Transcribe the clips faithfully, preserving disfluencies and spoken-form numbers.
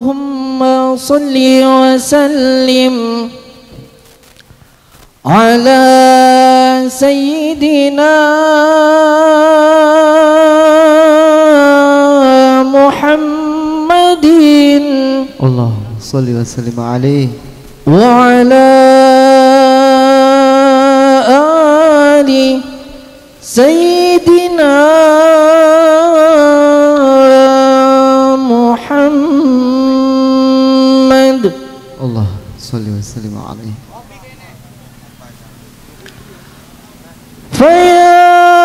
اللهم صل وسلم على سيدنا محمد اللهم صل وسلم عليه وعلى آل سيدنا محمد اللهم صل وسلم عليه. فيا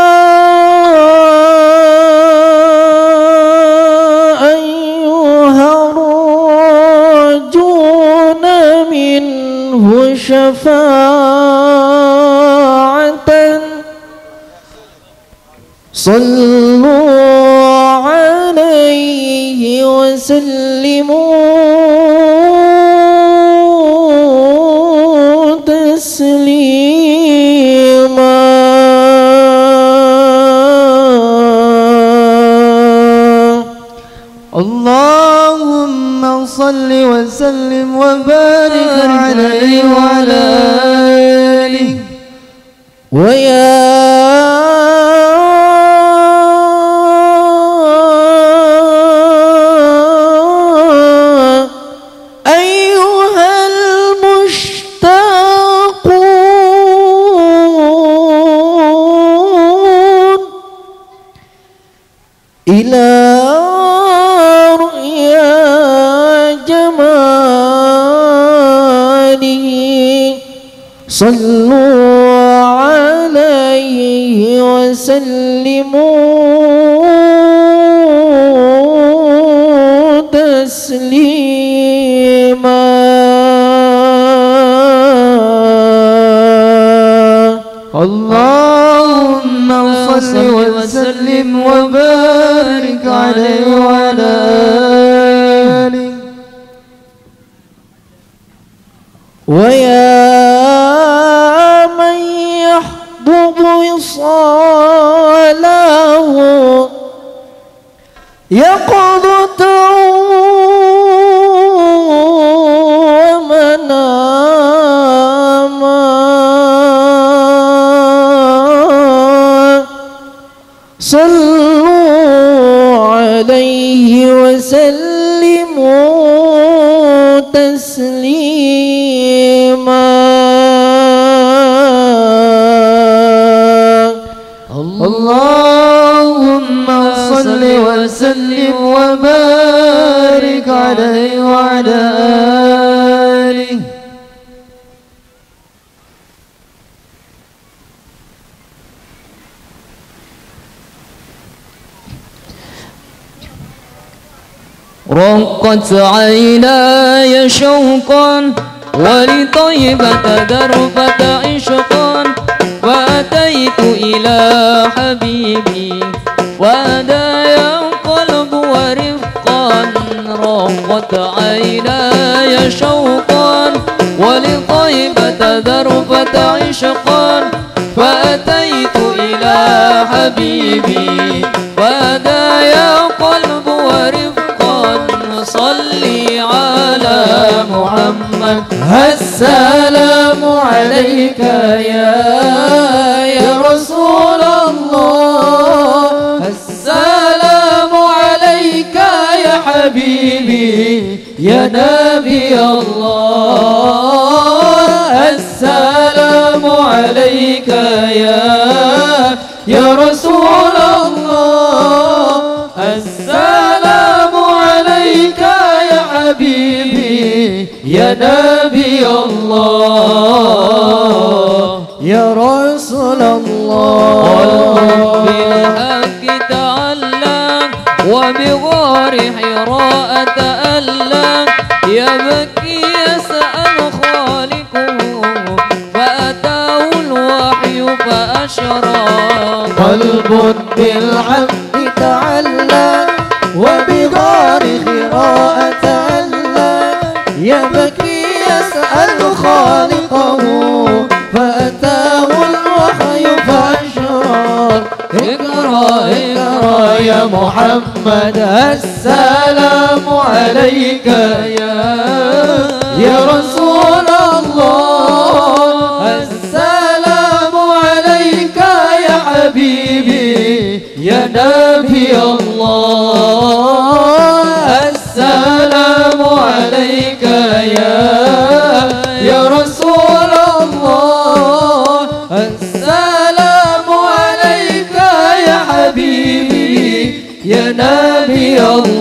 أيها الراجون منه شفاعة صلوا عليه وسلموا تسليما. اللهم صل وسلم وبارك عليه وعلى آله. ويا أيها المشتاقون إلى صلوا عليه وسلموا تسليما. اللهم صل وسلم وبارك عليه وعلى آله. ويا وصاله يقظة ومناما صلوا عليه وسلموا تسليما. اللهم صل وسلم وبارك عليه وعلى آله. رقت عيناي شوقا ولطيبة دربة عشقا وأتيت إلى حبيبي وهدايا القلب ورفقا. رقت عيناي شوقا ولطيبة دربة عشقا فأتيت إلى حبيبي وهدايا القلب ورفقا. صلي على محمد السلام عليك يا يا رسول الله. السلام عليك يا حبيبي يا نبي الله. السلام عليك يا يا رسول الله. السلام عليك يا حبيبي يا نبي الله يا رسول الله. قلب بالحق تعلق وبغار حراء تألق يبكي يسأل خالقه فأتاه الوحي فأشرق. قلب بالحق تعلق وبغار حراء تألق يبكي يسأل خالقه فأتاه الوحي فأشرق. اقرأ اقرأ يا محمد السلام عليك عليك يا يا رسول الله، السلام عليك يا حبيبي يا نبي الله، السلام عليك يا يا رسول الله، السلام عليك يا حبيبي يا نبي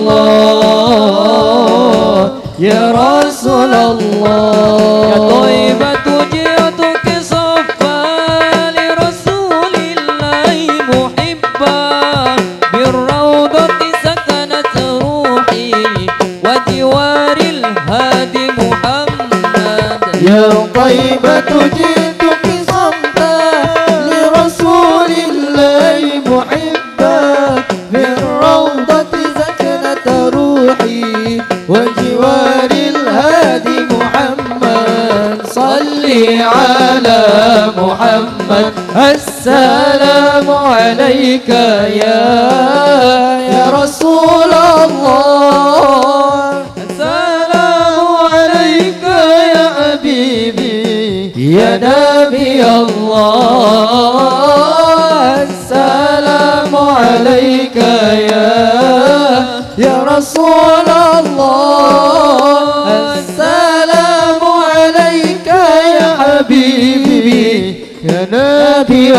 الله يا رسول الله. يا طيبة جئتك صفا لرسول الله محبا، بالروضة سكنت روحي وجوار الهادي محمد. يا طيبة جئتك صفا لرسول الله محبا، بالروضة سكنت روحي وجوار الهادي محمد. صلي على محمد، السلام عليك يا يا رسول الله، السلام عليك يا حبيبي يا نبي الله، السلام عليك يا يا رسول الله، السلام عليك يا حبيبي يا نبي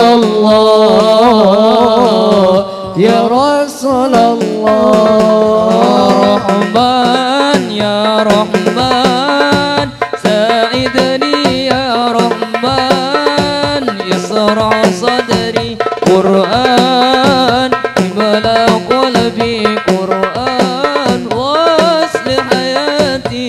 الله يا رسول الله. رحمن يا رحمن ساعدني يا رحمن، يسرع صدري قرآن املأ قلبي قرآن، واصلح حياتي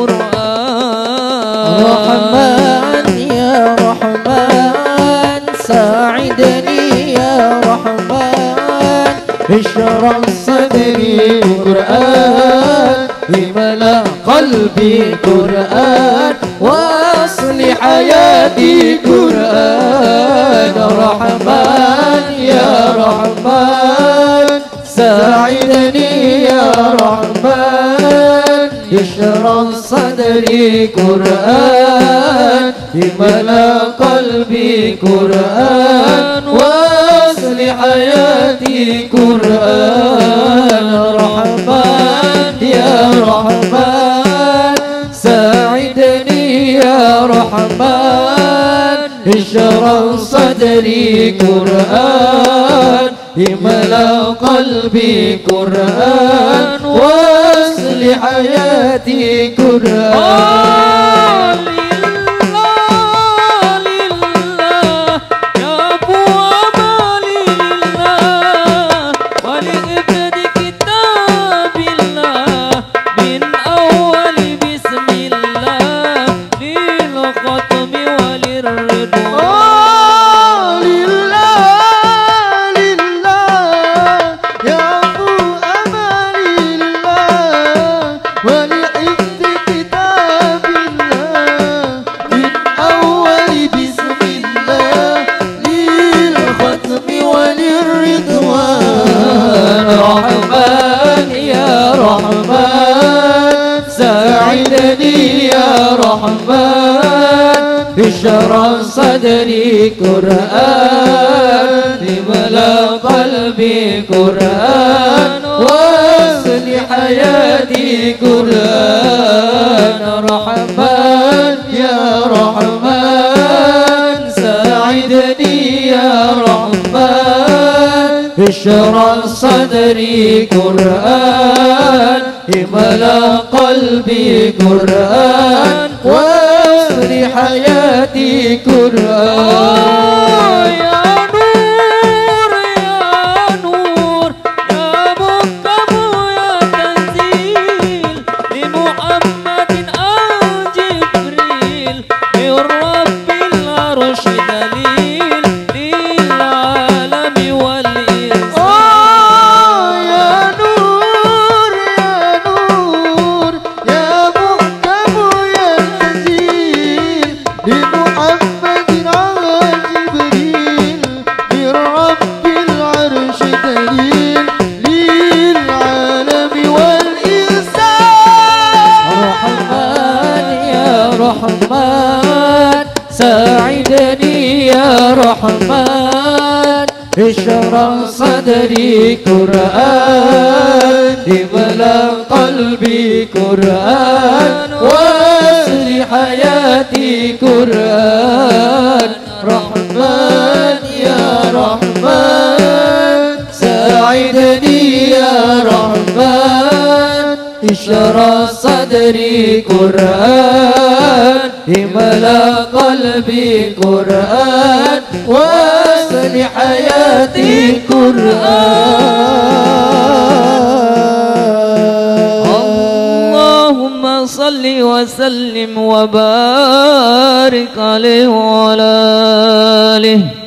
قرآن. رحمن يا رحمن ساعدني يا رحمن، اشرح صدري قرآن املأ قلبي قرآن، واصلح حياتي قرآن. رحمن يا رحمن ساعدني يا رحمن، اشرح صدري قرآن املأ قلبي قرآن، واصلح حياتي قرآن. رحمن يا رحمن ساعدني يا رحمن، اشرح صدري قرآن املأ قلبي قرآن، واصلح حياتي قرآن. اشرح صدري قرآن املأ قلبي قرآن، واصلح حياتي قرآن. رحمن يا رحمن ساعدني يا رحمن، اشرح صدري قرآن املأ قلبي قرآن، واصلح حياتي قرآن. يا نور يا نور يا مكتب يا تنزيل لمحمد آل جبريل، من رب العرش دليل للعالم والإنسان. يا نور يا نور يا محكم يا نزيل لمحمد رحمن ساعدني يا رحمن اشرح صدري قرآن املأ قلبي قرآن واسر حياتي قرآن رحمن يا رحمن ساعدني يا رحمن اشرح صدري قرآن املأ قلبي قرآن واسر حياتي قرآن. اللهم صل وسلم وبارك عليه وعلى آله